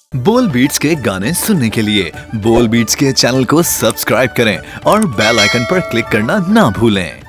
बोल बीट्स के गाने सुनने के लिए बोल बीट्स के चैनल को सब्सक्राइब करें और बेल आइकन पर क्लिक करना ना भूलें।